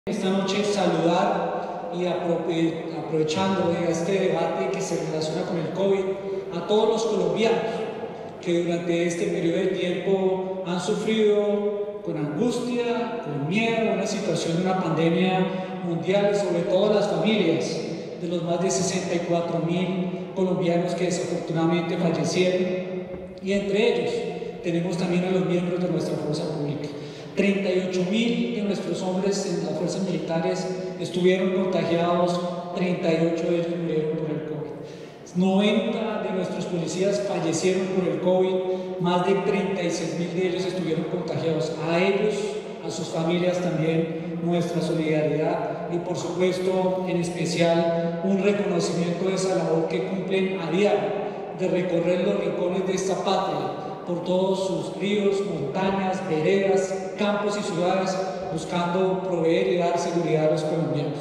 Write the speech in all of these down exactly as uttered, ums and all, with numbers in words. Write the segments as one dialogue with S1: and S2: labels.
S1: Esta noche saludar y aprovechando de este debate que se relaciona con el COVID a todos los colombianos que durante este periodo de tiempo han sufrido con angustia, con miedo, una situación de una pandemia mundial y sobre todo las familias de los más de sesenta y cuatro mil colombianos que desafortunadamente fallecieron, y entre ellos tenemos también a los miembros de nuestra fuerza pública. treinta y ocho mil de nuestros hombres en las fuerzas militares estuvieron contagiados, treinta y ocho de ellos murieron por el COVID. noventa de nuestros policías fallecieron por el COVID, más de treinta y seis mil de ellos estuvieron contagiados. A ellos, a sus familias también, nuestra solidaridad y por supuesto, en especial, un reconocimiento de esa labor que cumplen a diario, de recorrer los rincones de esta patria, por todos sus ríos, montañas, veredas, campos y ciudades, buscando proveer y dar seguridad a los colombianos.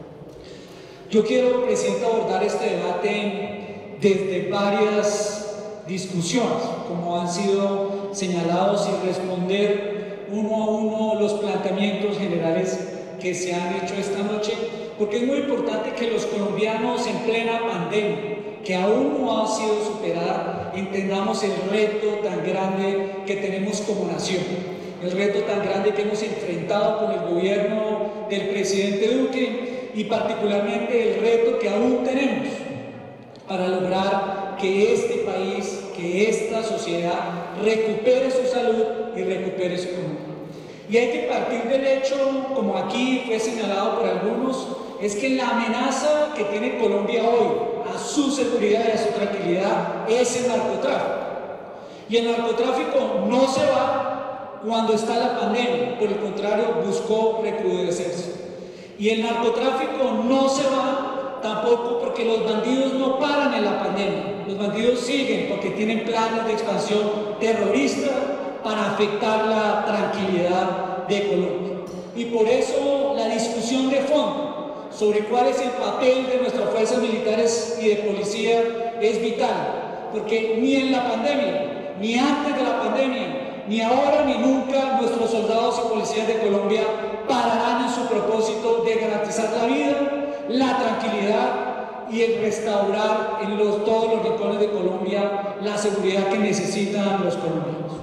S1: Yo quiero, Presidente, abordar este debate desde varias discusiones, como han sido señalados, y responder uno a uno los planteamientos generales que se han hecho esta noche, porque es muy importante que los colombianos en plena pandemia, que aún no ha sido superada, entendamos el reto tan grande que tenemos como nación, el reto tan grande que hemos enfrentado con el gobierno del presidente Duque y particularmente el reto que aún tenemos para lograr que este país, que esta sociedad recupere su salud y recupere su economía. Y hay que partir del hecho, como aquí fue señalado por algunos, es que la amenaza que tiene Colombia hoy a su seguridad y a su tranquilidad es el narcotráfico. Y el narcotráfico no se va cuando está la pandemia, por el contrario, buscó recrudecerse. Y el narcotráfico no se va tampoco porque los bandidos no paran en la pandemia. Los bandidos siguen porque tienen planes de expansión terrorista para afectar la tranquilidad de Colombia. Y por eso la discusión de fondo sobre cuál es el papel de nuestras fuerzas militares y de policía es vital, porque ni en la pandemia, ni antes de la pandemia, ni ahora ni nunca nuestros soldados y policías de Colombia pararán en su propósito de garantizar la vida, la tranquilidad y el restaurar en los, todos los rincones de Colombia la seguridad que necesitan los colombianos.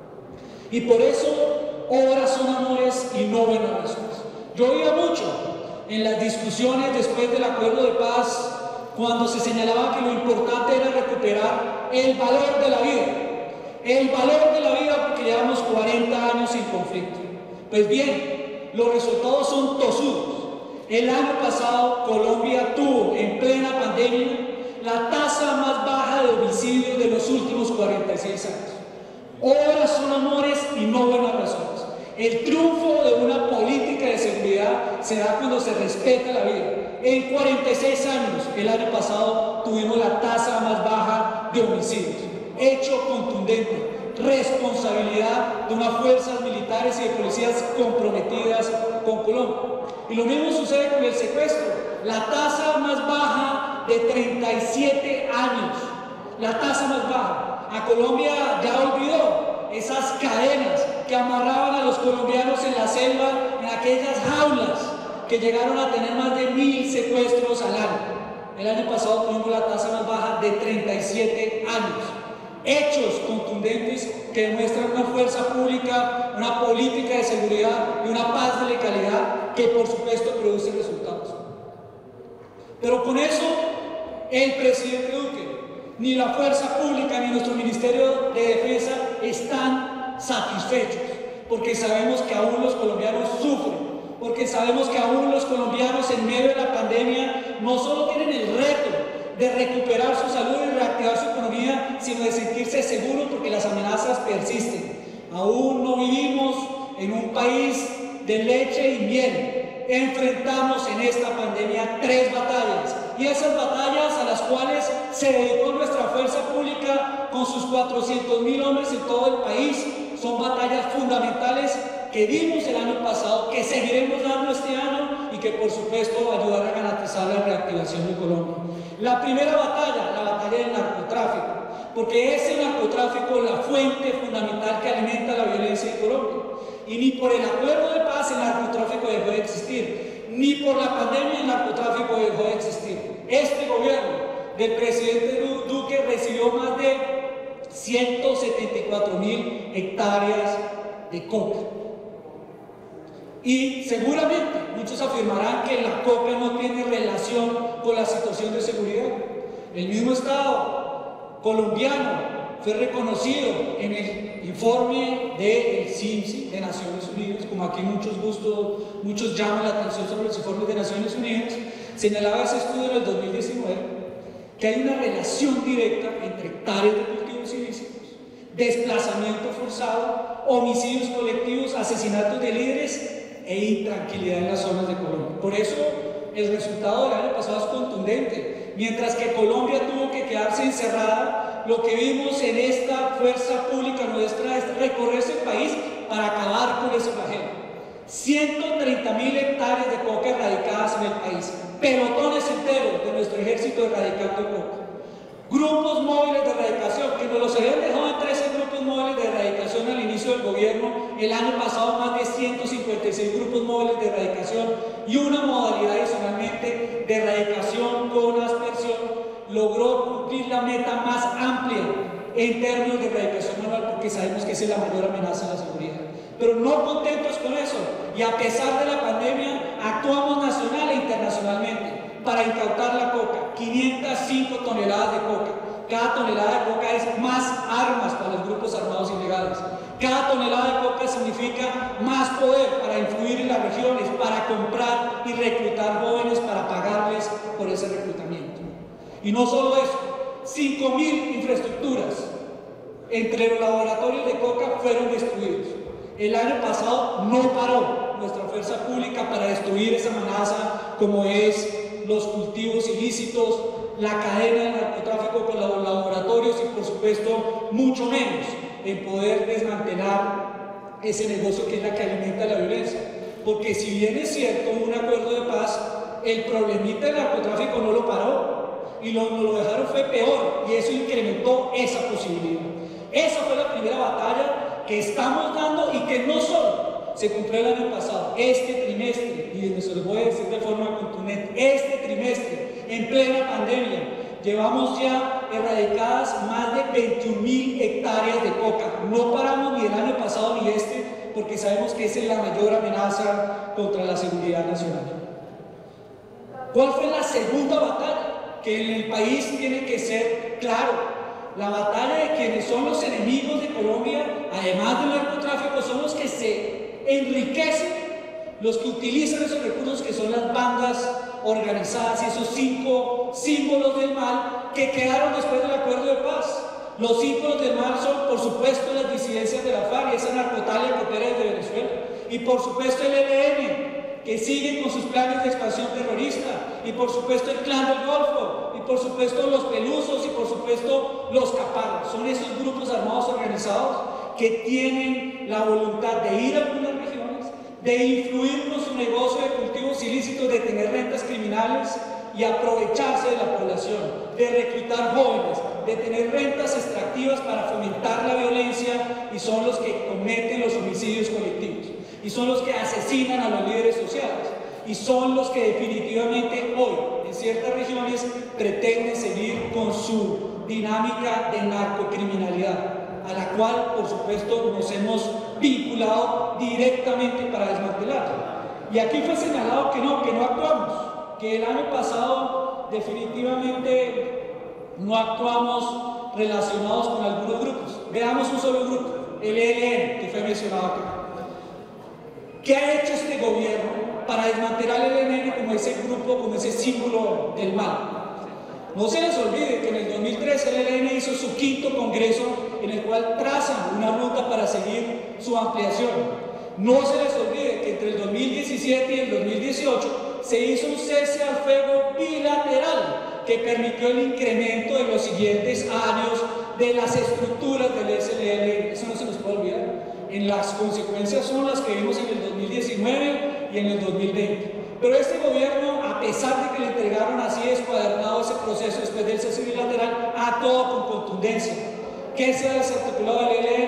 S1: Y por eso, obras son amores y no buenas razones. Yo oía mucho en las discusiones después del acuerdo de paz, cuando se señalaba que lo importante era recuperar el valor de la vida, el valor de la vida porque llevamos cuarenta años sin conflicto. Pues bien, los resultados son tosudos. El año pasado Colombia tuvo en plena pandemia la tasa más baja de homicidios de los últimos cuarenta y seis años. Obras son amores y no buenas razones. El triunfo de una política de seguridad se da cuando se respeta la vida. En cuarenta y seis años, el año pasado, tuvimos la tasa más baja de homicidios. Hecho contundente, responsabilidad de unas fuerzas militares y de policías comprometidas con Colombia. Y lo mismo sucede con el secuestro. La tasa más baja de treinta y siete años. La tasa más baja. A Colombia ya olvidó esas cadenas que amarraban a los colombianos en la selva, en aquellas jaulas que llegaron a tener más de mil secuestros al año. El año pasado tuvimos la tasa más baja de treinta y siete años. Hechos contundentes que demuestran una fuerza pública, una política de seguridad y una paz de calidad que por supuesto produce resultados. Pero con eso el presidente Duque, ni la fuerza pública ni nuestro Ministerio de Defensa están satisfechos, porque sabemos que aún los colombianos sufren, porque sabemos que aún los colombianos en medio de la pandemia no solo tienen el reto de recuperar su salud y reactivar su economía, sino de sentirse seguros porque las amenazas persisten. Aún no vivimos en un país de leche y miel. Enfrentamos en esta pandemia tres batallas, y esas batallas a las cuales se dedicó nuestra fuerza pública con sus cuatrocientos mil hombres en todo el país son batallas fundamentales que dimos el año pasado, que seguiremos dando este año y que por supuesto ayudará a garantizar la reactivación de Colombia. La primera batalla, la batalla del narcotráfico, porque es el narcotráfico la fuente fundamental que alimenta la violencia en Colombia. Y ni por el acuerdo de paz el narcotráfico dejó de existir, ni por la pandemia el narcotráfico dejó de existir. Este gobierno del presidente Duque recibió más de ciento setenta y cuatro mil hectáreas de coca. Y seguramente muchos afirmarán que la coca no tiene relación con la situación de seguridad. El mismo Estado colombiano fue reconocido en el informe del C I M S I de Naciones Unidas, como aquí muchos, gustos, muchos llaman la atención sobre los informes de Naciones Unidas, señalaba ese estudio en el dos mil diecinueve que hay una relación directa entre hectáreas de cultivos ilícitos, desplazamiento forzado, homicidios colectivos, asesinatos de líderes e intranquilidad en las zonas de Colombia. Por eso el resultado del año pasado es contundente. Mientras que Colombia tuvo que quedarse encerrada, lo que vimos en esta fuerza pública nuestra es recorrerse el país para acabar con ese flagelo. ciento treinta mil hectáreas de coca erradicadas en el país, pelotones enteros de nuestro ejército erradicando coca. Grupos móviles de erradicación, que nos los habían dejado en trece grupos móviles de erradicación al inicio del gobierno, el año pasado más de ciento cincuenta y seis grupos móviles de erradicación y una modalidad adicionalmente de erradicación con aspersión, logró cumplir la meta más amplia en términos de erradicación manual, porque sabemos que esa es la mayor amenaza a la seguridad. Pero no contentos con eso, y a pesar de la pandemia, actuamos nacional e internacionalmente para incautar la coca, quinientas cinco toneladas de coca. Cada tonelada de coca es más armas para los grupos armados ilegales. Cada tonelada de coca significa más poder para influir en las regiones, para comprar y reclutar jóvenes para pagarles por ese reclutamiento. Y no solo eso, cinco mil infraestructuras entre los laboratorios de coca fueron destruidos. El año pasado no paró nuestra fuerza pública para destruir esa amenaza como es los cultivos ilícitos, la cadena del narcotráfico con los laboratorios y por supuesto mucho menos en poder desmantelar ese negocio que es la que alimenta la violencia. Porque si bien es cierto un acuerdo de paz, el problemita del narcotráfico no lo paró y lo, no lo dejaron fue peor, y eso incrementó esa posibilidad. Esa fue la primera batalla que estamos dando y que no solo se cumplió el año pasado, este trimestre, y se lo voy a decir de forma contundente, este trimestre, en plena pandemia, llevamos ya erradicadas más de veintiún mil hectáreas de coca. No paramos ni el año pasado ni este, porque sabemos que esa es la mayor amenaza contra la seguridad nacional. ¿Cuál fue la segunda batalla? Que en el país tiene que ser claro. La batalla de quienes son los enemigos de Colombia, además del narcotráfico, son los que se enriquecen, los que utilizan esos recursos, que son las bandas organizadas y esos cinco símbolos del mal que quedaron después del acuerdo de paz. Los símbolos del mal son, por supuesto, las disidencias de la FARC y esa narcotalia que opera desde Venezuela, y por supuesto el E L N, que siguen con sus planes de expansión terrorista, y por supuesto el Clan del Golfo, y por supuesto los Pelusos, y por supuesto los Caparros. Son esos grupos armados organizados que tienen la voluntad de ir a algunas regiones, de influir con su negocio de cultivos ilícitos, de tener rentas criminales y aprovecharse de la población, de reclutar jóvenes, de tener rentas extractivas para fomentar la violencia, y son los que cometen los homicidios colectivos, y son los que asesinan a los líderes sociales, y son los que definitivamente hoy en ciertas regiones pretenden seguir con su dinámica de narcocriminalidad, a la cual por supuesto nos hemos vinculado directamente para desmantelarla. Y aquí fue señalado que no, que no actuamos, que el año pasado definitivamente no actuamos relacionados con algunos grupos. Veamos un solo grupo, el E L N, que fue mencionado acá. ¿Qué ha hecho este gobierno para desmantelar el E L N como ese grupo, como ese símbolo del mal? No se les olvide que en el dos mil trece el E L N hizo su quinto congreso, en el cual trazan una ruta para seguir su ampliación. No se les olvide que entre el dos mil diecisiete y el dos mil dieciocho se hizo un cese al fuego bilateral que permitió el incremento en los siguientes años de las estructuras del E L N. Eso no se nos puede olvidar. En las consecuencias son las que vimos en el dos mil diecinueve y en el dos mil veinte. Pero este gobierno, a pesar de que le entregaron así descuadernado ese proceso después del cese bilateral, actuó con contundencia. ¿Qué se ha desarticulado del E L N?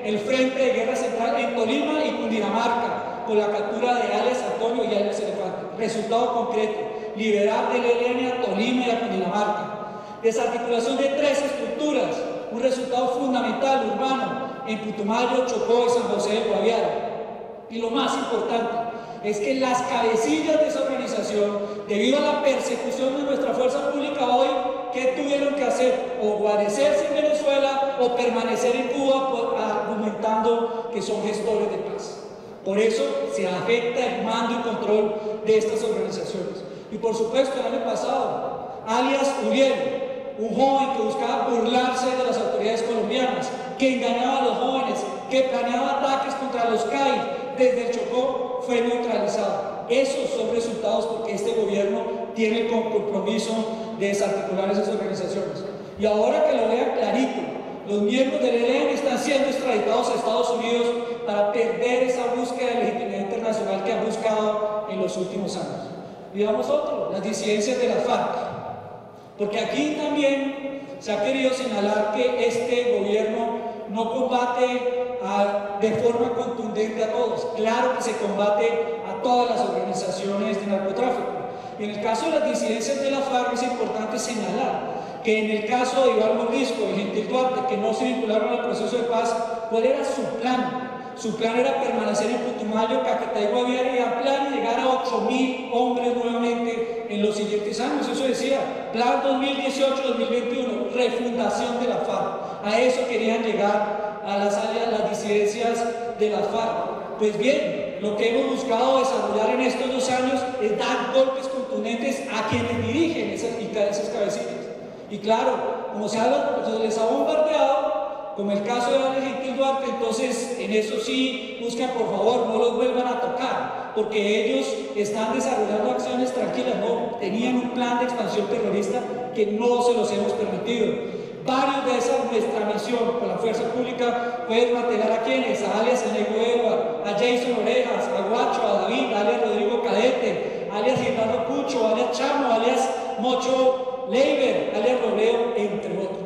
S1: el frente de guerra central en Tolima y Cundinamarca, con la captura de alias Antonio y alias Elefante. Resultado concreto: liberar del E L N a Tolima y a Cundinamarca. Desarticulación de tres estructuras, un resultado fundamental urbano en Putumayo, Chocó y San José del Guaviare. Y lo más importante es que las cabecillas de esa organización, debido a la persecución de nuestra fuerza pública hoy, ¿qué tuvieron que hacer? O guarecerse en Venezuela o permanecer en Cuba por, argumentando que son gestores de paz. Por eso se afecta el mando y control de estas organizaciones. Y por supuesto, el año pasado, alias Uriel, un joven que buscaba burlarse de las autoridades colombianas, que engañaba a los jóvenes, que planeaba ataques contra los C A I desde el Chocó, fue neutralizado. Esos son resultados porque este gobierno tiene el compromiso de desarticular esas organizaciones. Y ahora que lo vean clarito, los miembros del E L N están siendo extraditados a Estados Unidos para perder esa búsqueda de legitimidad internacional que han buscado en los últimos años. Y vamos otro, las disidencias de la FARC. Porque aquí también se ha querido señalar que este gobierno no combate a, de forma contundente a todos. Claro que se combate a todas las organizaciones de narcotráfico. Y en el caso de las disidencias de la FARC es importante señalar que en el caso de Iván Mordisco y Gentil Duarte, que no se vincularon al proceso de paz, ¿cuál era su plan? Su plan era permanecer en Putumayo, Caquetá y Guaviare y ampliar y llegar a ocho mil hombres nuevamente en los siguientes años. Eso decía, plan dos mil dieciocho dos mil veintiuno, refundación de la FARC. A eso querían llegar a las áreas, las disidencias de la FARC. Pues bien, lo que hemos buscado desarrollar en estos dos años es dar golpes contundentes a quienes dirigen esas, esas cabecillas. Y claro, como se, habla, se les ha bombardeado, como el caso de Alex Gentil Duarte, entonces en eso sí buscan por favor no los vuelvan a tocar, porque ellos están desarrollando acciones tranquilas, no, tenían un plan de expansión terrorista que no se los hemos permitido. Varios de esas, nuestra misión con la fuerza pública fue desmantelar a quienes, a alias El Negro Edward, a Jason Orejas, a Guacho, a David, alias Rodrigo Cadete, alias Gildardo Pucho, alias Chamo, alias Mocho Leiber, alias Robledo, entre otros.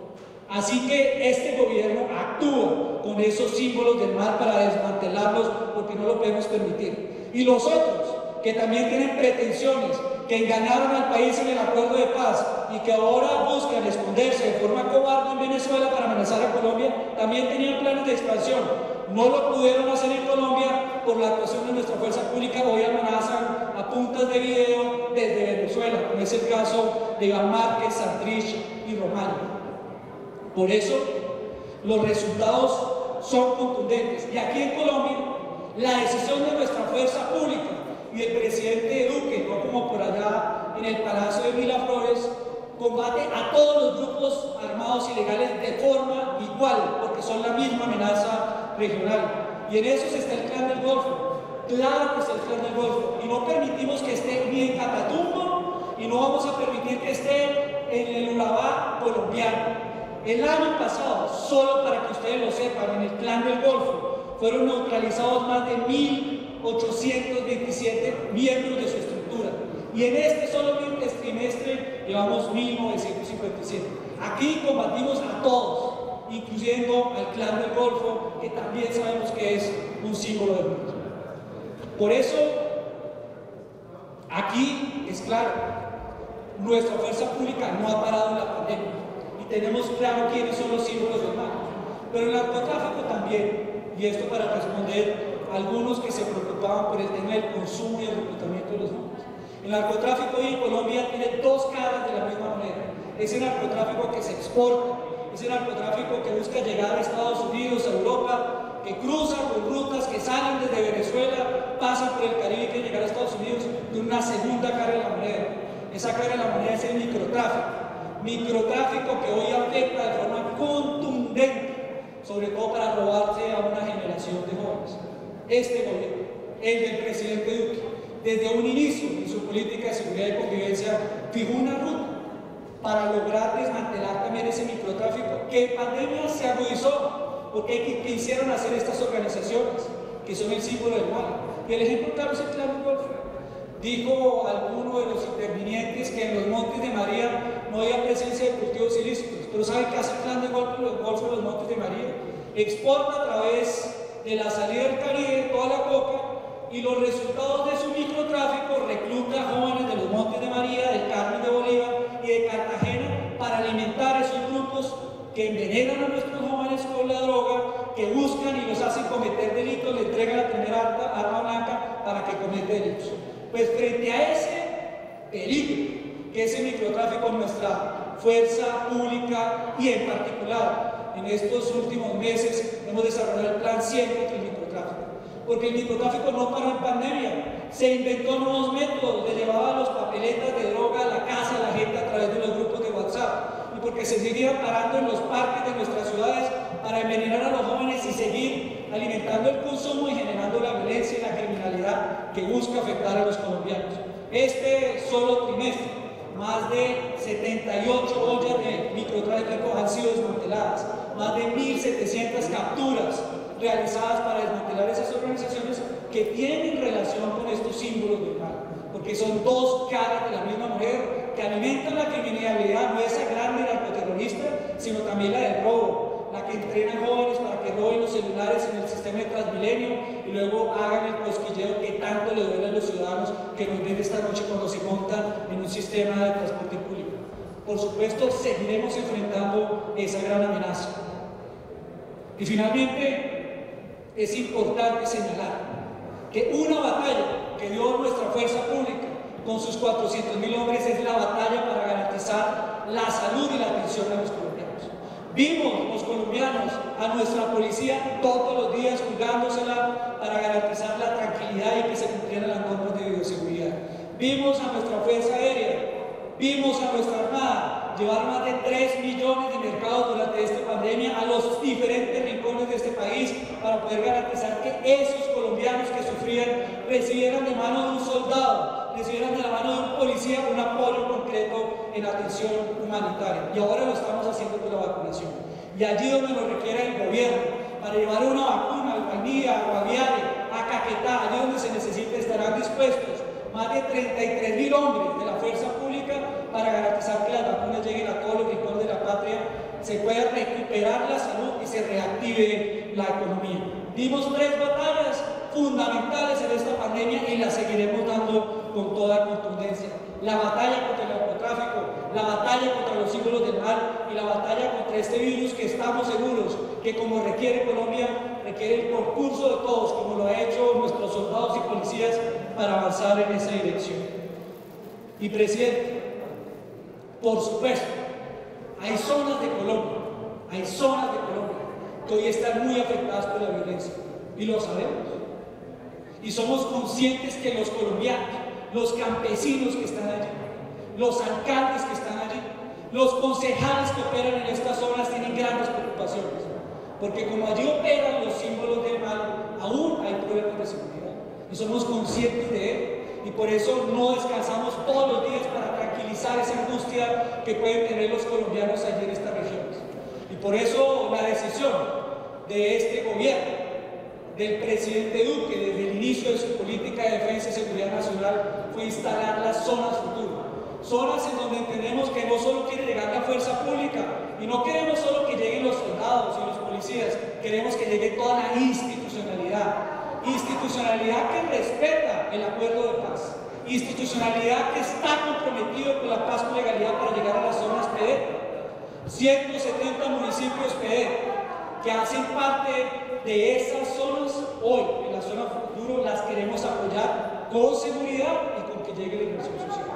S1: Así que este gobierno actúa con esos símbolos del mal para desmantelarlos porque no lo podemos permitir. Y los otros, que también tienen pretensiones, que engañaron al país en el acuerdo de paz y que ahora buscan esconderse de forma cobarde en Venezuela para amenazar a Colombia, también tenían planes de expansión. No lo pudieron hacer en Colombia por la actuación de nuestra fuerza pública. Hoy amenazan a puntas de video desde Venezuela, como es el caso de Iván Márquez, Santrich y Román. Por eso, los resultados son contundentes. Y aquí en Colombia, la decisión de nuestra fuerza pública y del presidente Duque, no como por allá en el Palacio de Miraflores, combate a todos los grupos armados ilegales de forma igual, porque son la misma amenaza regional. Y en eso está el Clan del Golfo. Claro que está el Clan del Golfo. Y no permitimos que esté ni en Catatumbo, y no vamos a permitir que esté en el Urabá colombiano. El año pasado, solo para que ustedes lo sepan, en el Clan del Golfo fueron neutralizados más de mil ochocientos veintisiete miembros de su estructura. Y en este solo trimestre llevamos mil novecientos cincuenta y siete. Aquí combatimos a todos, incluyendo al Clan del Golfo, que también sabemos que es un símbolo del mundo. Por eso, aquí es claro, nuestra fuerza pública no ha parado en la pandemia. Tenemos claro quiénes son los símbolos del mal, pero el narcotráfico también, y esto para responder a algunos que se preocupaban por el tema del consumo y el reclutamiento de los niños. El narcotráfico hoy en Colombia tiene dos caras de la misma moneda. Ese narcotráfico que se exporta, ese narcotráfico que busca llegar a Estados Unidos, a Europa, que cruza con rutas que salen desde Venezuela, pasan por el Caribe y quieren llegar a Estados Unidos, tiene una segunda cara de la moneda. Esa cara de la moneda es el microtráfico. Microtráfico que hoy afecta de forma contundente, sobre todo para robarse a una generación de jóvenes. Este gobierno, el del presidente Duque, desde un inicio en su política de seguridad y convivencia, fijó una ruta para lograr desmantelar también ese microtráfico que en pandemia se agudizó, porque quisieron hacer estas organizaciones, que son el símbolo del mal. Y el ejemplo claro es el Clan del Golfo. Dijo alguno de los intervinientes que en los Montes de María no había presencia de cultivos ilícitos, pero ¿sabe qué hace el Clan del Golfo en los Montes de María? exporta a través de la salida del Caribe toda la coca y los resultados de su microtráfico recluta a jóvenes de los Montes de María, del Carmen de Bolívar y de Cartagena para alimentar a esos grupos que envenenan a nuestros jóvenes con la droga, que buscan y los hacen cometer delitos, le entregan la primera arma blanca para que cometa delitos. Pues frente a ese peligro que es el microtráfico, nuestra fuerza pública y en particular en estos últimos meses hemos desarrollado el plan cien contra el microtráfico, porque el microtráfico no paró en pandemia, se inventó nuevos métodos, le llevaba los papeletas de droga a la casa de la gente a través de los grupos de WhatsApp, y porque se seguía parando en los parques de nuestras ciudades para envenenar a los jóvenes y seguir alimentando el consumo y generando la violencia y la criminalidad que busca afectar a los colombianos. Este solo trimestre, más de setenta y ocho ollas de microtráfico han sido desmanteladas, más de mil setecientas capturas realizadas para desmantelar esas organizaciones que tienen relación con estos símbolos del mal, porque son dos caras de la misma mujer que alimentan la criminalidad, no esa grande narcoterrorista, sino también la del robo, la que entrena jóvenes para que roben los celulares en el sistema de Transmilenio y luego hagan el cosquilleo que tanto le duele a los ciudadanos que nos ven esta noche cuando se montan en un sistema de transporte público. Por supuesto, seguiremos enfrentando esa gran amenaza. Y finalmente, es importante señalar que una batalla que dio nuestra fuerza pública con sus cuatrocientos mil hombres es la batalla para garantizar la salud y la atención de los colombianos. Vimos los colombianos a nuestra policía todos los días jugándosela para garantizar la tranquilidad y que se cumplieran las normas de bioseguridad. Vimos a nuestra fuerza aérea, vimos a nuestra armada llevar más de tres millones de mercados durante esta pandemia a los diferentes rincones de este país para poder garantizar que esos colombianos que sufrían recibieran de mano de un soldado, recibieran de la mano de un policía un apoyo concreto en atención humanitaria. Y ahora lo estamos haciendo con la vacunación. Y allí donde lo requiera el gobierno, para llevar una vacuna a Albanía, a Guaviare, a Caquetá, allí donde se necesite, estarán dispuestos más de treinta y tres mil hombres de la fuerza pública para garantizar que las vacunas lleguen a todos los rincones de la patria, se pueda recuperar la salud y se reactive la economía. Dimos tres batallas fundamentales en esta pandemia y las seguiremos dando con toda contundencia. La batalla contra el narcotráfico, la batalla contra los símbolos del mal y la batalla contra este virus que estamos seguros que, como requiere Colombia, requiere el concurso de todos, como lo ha hecho nuestros soldados y policías, para avanzar en esa dirección. Y presidente, por supuesto, hay zonas de Colombia, hay zonas de Colombia que hoy están muy afectadas por la violencia, y lo sabemos. Y somos conscientes que los colombianos, los campesinos que están allí, los alcaldes que están allí, los concejales que operan en estas zonas tienen grandes preocupaciones, porque como allí operan los símbolos del mal, aún hay problemas de seguridad, y somos conscientes de ello, y por eso no descansamos todos los días para tranquilizar esa angustia que pueden tener los colombianos allí en estas regiones. Y por eso la decisión de este gobierno, del presidente Duque, desde el inicio de su política de defensa y seguridad nacional, fue instalar las zonas futuras. Zonas en donde entendemos que no solo quiere llegar la fuerza pública, y no queremos solo que lleguen los soldados y los policías, queremos que llegue toda la institucionalidad. Institucionalidad que respeta el acuerdo de paz. Institucionalidad que está comprometido con la paz con legalidad para llegar a las zonas P D. ciento setenta municipios P D que hacen parte de esas zonas hoy, en la zona futuro, las queremos apoyar con seguridad y con que llegue la inversión social.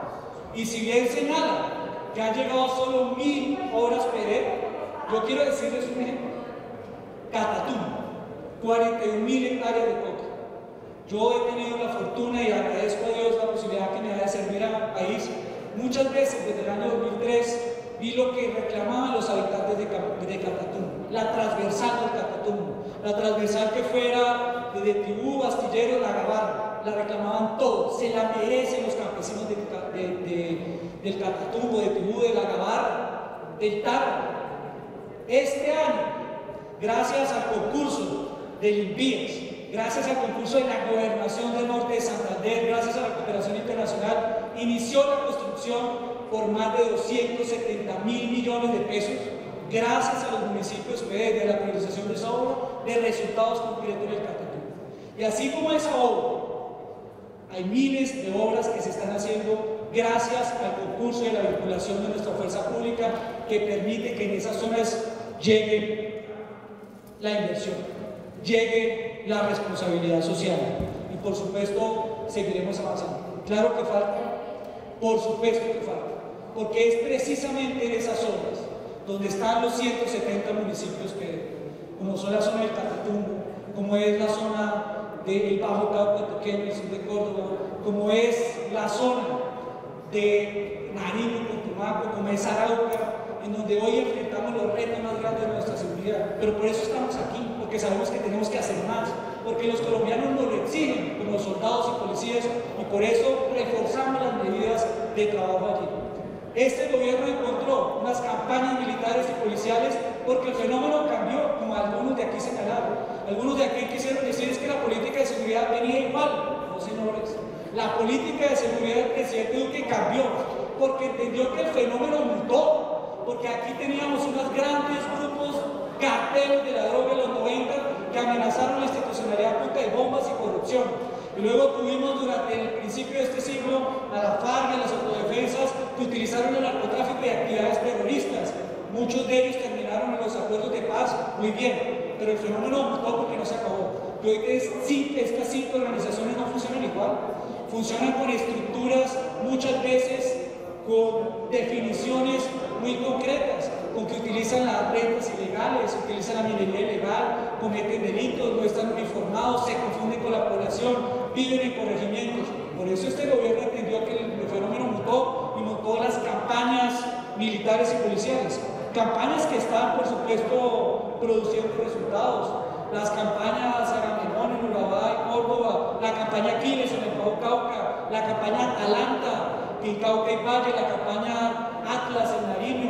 S1: Y si bien señala que han llegado solo mil obras P D, yo quiero decirles un ejemplo. Catatumbo, cuarenta y un mil hectáreas de coca. Yo he tenido la fortuna y agradezco a Dios la posibilidad que me da de servir al país. Muchas veces desde el año dos mil tres vi lo que reclamaban los habitantes de, de Catatumbo, la transversal del Catatumbo, la transversal que fuera desde Tibú, Astillero, La Gabarra, la reclamaban todos, se la merecen los campesinos de, de, de, del Catatumbo, de Tibú, de La Gabarra, del Tarra. Este año, gracias al concurso del INVIES, gracias al concurso de la Gobernación del Norte de Santander, gracias a la cooperación internacional, inició la construcción por más de doscientos setenta mil millones de pesos gracias a los municipios que desde la priorización de esa obra, de resultados concretos en el Catatumbo. Y así como esa obra, hay miles de obras que se están haciendo gracias al concurso de la vinculación de nuestra fuerza pública que permite que en esas zonas llegue la inversión, llegue la responsabilidad social y por supuesto seguiremos avanzando. Claro que falta, por supuesto que falta, porque es precisamente en esas zonas donde están los ciento setenta municipios que, como son la zona del Catatumbo, como es la zona del Bajo Cauca, Antioquia, el sur de Córdoba, como es la zona de Nariño, Putumayo, como es Arauca, en donde hoy enfrentamos los retos más grandes de nuestra seguridad. Pero por eso estamos aquí, porque sabemos que tenemos que hacer más, porque los colombianos nos lo exigen como soldados y policías, y por eso reforzamos las medidas de trabajo allí. Este gobierno encontró unas campañas militares y policiales porque el fenómeno cambió, como algunos de aquí señalaron. Algunos de aquí quisieron decir es que la política de seguridad venía igual. No, señores. La política de seguridad del presidente Duque cambió porque entendió que el fenómeno mutó, porque aquí teníamos unos grandes grupos carteles de la droga en los noventa que amenazaron la institucionalidad a punta de bombas y corrupción. Y luego tuvimos durante el principio de este siglo a la FARC y a las autodefensas que utilizaron el narcotráfico y actividades terroristas. Muchos de ellos terminaron en los acuerdos de paz, muy bien, pero el fenómeno mutó porque no se acabó. Y hoy es, sí, estas cinco organizaciones no funcionan igual, funcionan con estructuras muchas veces con definiciones muy concretas, con que utilizan las rentas ilegales, utilizan la minería ilegal, cometen delitos, no están uniformados, se confunden con la población, viven en corregimientos. Por eso este gobierno entendió que el fenómeno mutó y mutó las campañas militares y policiales. Campañas que están, por supuesto, produciendo resultados. Las campañas Agamenón en Urabá y Córdoba, la campaña Aquiles en el Bajo Cauca, la campaña Atalanta en Cauca y Valle, la campaña Atlas en Nariño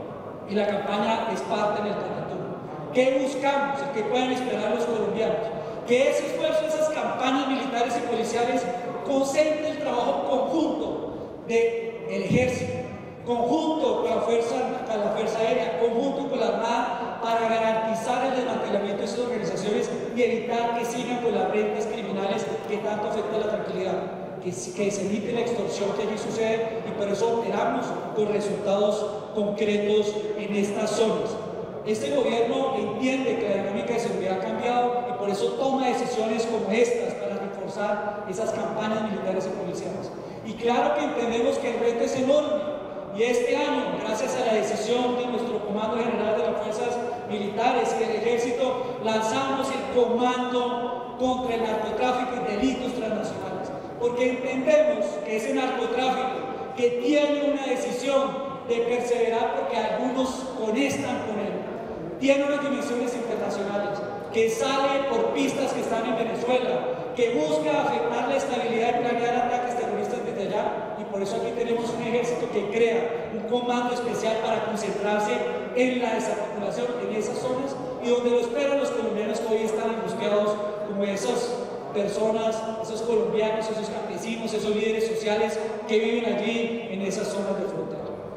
S1: y la campaña Esparta en el Catatumbo. ¿Qué buscamos? El que puedan esperar los colombianos. Que ese esfuerzo, esas campañas militares y policiales concentre el trabajo conjunto del ejército, conjunto con la fuerza, con la fuerza aérea, conjunto con la Armada para garantizar el desmantelamiento de esas organizaciones y evitar que sigan con las rentas criminales que tanto afectan la tranquilidad, que, que se evite la extorsión que allí sucede, y por eso operamos con resultados concretos en estas zonas. Este gobierno entiende que la dinámica de seguridad ha cambiado y por eso toma decisiones como estas para reforzar esas campañas militares y policiales. Y claro que entendemos que el reto es enorme. Y este año, gracias a la decisión de nuestro Comando General de las Fuerzas Militares y del Ejército, lanzamos el Comando contra el Narcotráfico y Delitos Transnacionales, porque entendemos que ese narcotráfico que tiene una decisión de perseverar porque algunos conectan con él, tiene unas dimensiones internacionales, que sale por pistas que están en Venezuela, que busca afectar la estabilidad y planear ataques terroristas desde allá, y por eso aquí tenemos un ejército que crea un comando especial para concentrarse en la desarticulación en esas zonas y donde lo esperan los colombianos que hoy están angustiados, como esas personas, esos colombianos, esos campesinos, esos líderes sociales que viven allí en esas zonas de frontera.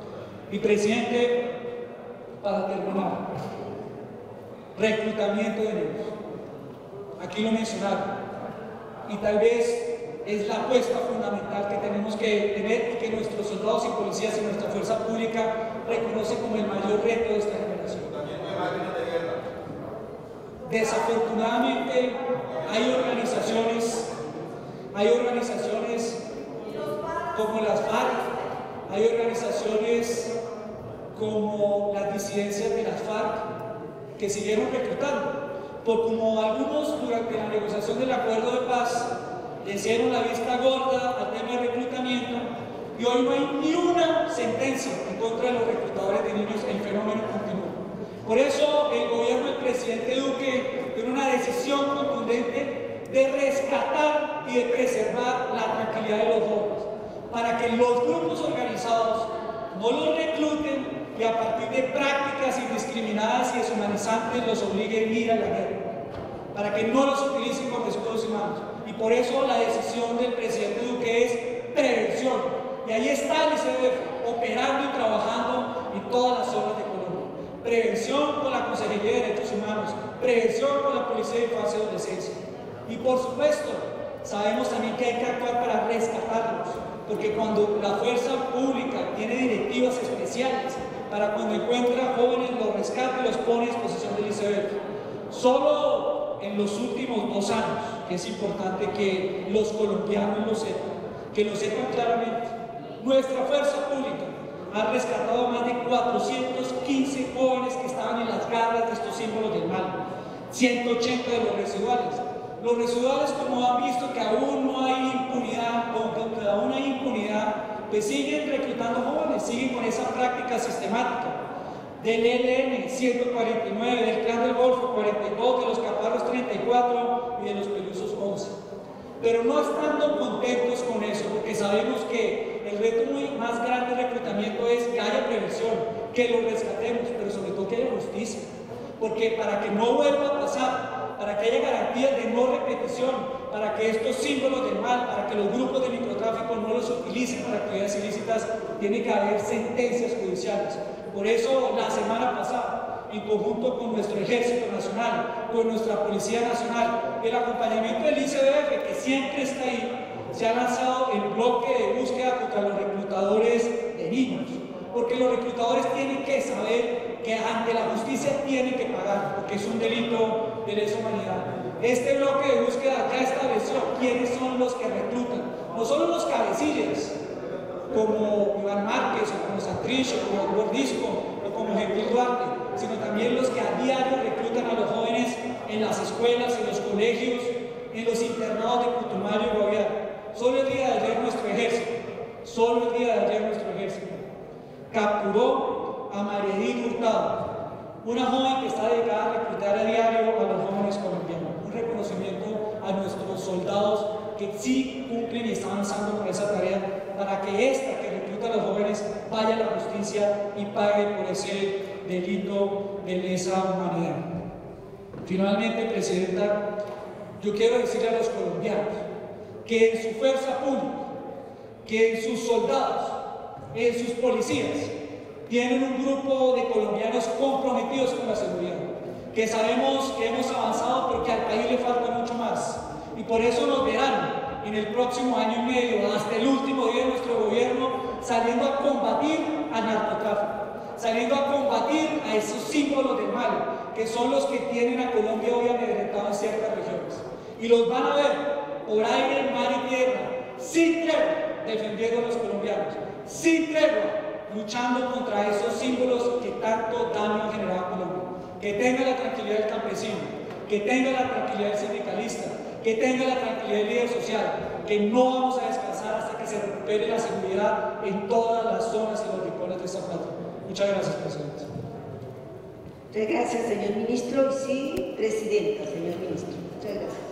S1: Y presidente, para terminar, reclutamiento de niños. Aquí lo mencionaron. Y tal vez es la apuesta fundamental que tenemos que tener y que nuestros soldados y policías y nuestra fuerza pública reconoce como el mayor reto de esta generación. Desafortunadamente hay organizaciones, hay organizaciones como las FARC, hay organizaciones como las disidencias de las FARC que siguieron reclutando, por como algunos durante la negociación del acuerdo de paz le hicieron la vista gorda al tema de reclutamiento, y hoy no hay ni una sentencia en contra de los reclutadores de niños. El fenómeno continúa. Por eso el gobierno del presidente Duque tiene una decisión contundente de rescatar y de preservar la tranquilidad de los jóvenes, para que los grupos organizados no los recluten y a partir de prácticas indiscriminadas y deshumanizantes los obliguen a ir a la guerra, para que no los utilicen como escudos humanos. Y por eso la decisión del presidente Duque es prevención, y ahí está el I C B F operando y trabajando en todas las zonas de Colombia. prevención con la Consejería de Derechos Humanos, prevención con la Policía de Infancia y Adolescencia. Y por supuesto, sabemos también que hay que actuar para rescatarlos, porque cuando la fuerza pública tiene directivas especiales para cuando encuentra jóvenes los rescata y los pone a disposición del I C B F. Solo en los últimos dos años, que es importante que los colombianos lo sepan, que lo sepan claramente, nuestra fuerza pública ha rescatado más de cuatrocientos quince jóvenes que estaban en las garras de estos símbolos del mal, ciento ochenta de los residuales. Los residuales, como han visto que aún no hay impunidad, que aún hay impunidad, pues siguen reclutando jóvenes, siguen con esa práctica sistemática. Del E L N ciento cuarenta y nueve, del Clan del Golfo cuarenta y dos, de los Caparros treinta y cuatro y de los Pelusos once. Pero no estando contentos con eso, porque sabemos que el reto muy más grande de reclutamiento es que haya prevención, que lo rescatemos, pero sobre todo que haya justicia. Porque para que no vuelva a pasar, para que haya garantías de no repetición, para que estos símbolos del mal, para que los grupos de microtráfico no los utilicen para actividades ilícitas, tiene que haber sentencias judiciales. Por eso, la semana pasada, en conjunto con nuestro Ejército Nacional, con nuestra Policía Nacional, el acompañamiento del I C B F, que siempre está ahí, se ha lanzado el bloque de búsqueda contra los reclutadores de niños, porque los reclutadores tienen que saber que ante la justicia tienen que pagar, porque es un delito de lesa humanidad. Este bloque de búsqueda ya estableció quiénes son los que reclutan, no solo los cabecillas, como Iván Márquez, o como Santrich, o como Gordisco, o como Gentil Duarte, sino también los que a diario reclutan a los jóvenes en las escuelas, en los colegios, en los internados de Putumayo y Guaviare. Solo el día de ayer nuestro ejército, solo el día de ayer nuestro ejército, capturó a María Edith Hurtado, una joven que está dedicada a reclutar a diario a los jóvenes colombianos. Un reconocimiento a nuestros soldados que sí cumplen y están avanzando con esa tarea para que esta que recluta a los jóvenes vaya a la justicia y pague por ese delito de lesa humanidad. Finalmente, Presidenta, yo quiero decirle a los colombianos que en su fuerza pública, que en sus soldados, en sus policías, tienen un grupo de colombianos comprometidos con la seguridad, que sabemos que hemos avanzado, pero que al país le falta mucho más. Y por eso nos verán en el próximo año y medio, hasta el último día de nuestro gobierno, saliendo a combatir al narcotráfico, saliendo a combatir a esos símbolos del mal, que son los que tienen a Colombia hoy amedrentado en ciertas regiones. Y los van a ver por aire, mar y tierra, sin tregua, defendiendo a los colombianos, sin tregua, luchando contra esos símbolos que tanto daño han generado a Colombia. Que tenga la tranquilidad del campesino, que tenga la tranquilidad del sindicalista, que tenga la tranquilidad del líder social, que no vamos a descansar hasta que se recupere la seguridad en todas las zonas y los rincones de esta patria. Muchas gracias, Presidente.
S2: Muchas gracias, señor Ministro. Y sí, Presidenta, señor Ministro. Muchas gracias.